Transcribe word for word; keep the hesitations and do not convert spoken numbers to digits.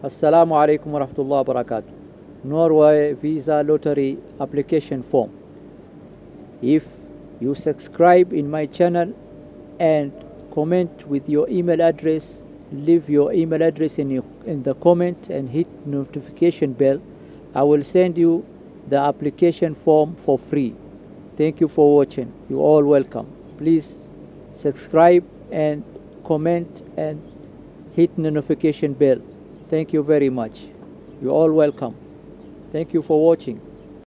Assalamu alaikum wa rahmatullahi wa barakatuh. Norway Visa Lottery application form. If you subscribe in my channel and comment with your email address, leave your email address in, your, in the comment and hit notification bell, I will send you the application form for free. Thank you for watching. You all welcome. Please subscribe and comment and hit notification bell. Thank you very much. You all welcome. Thank you for watching.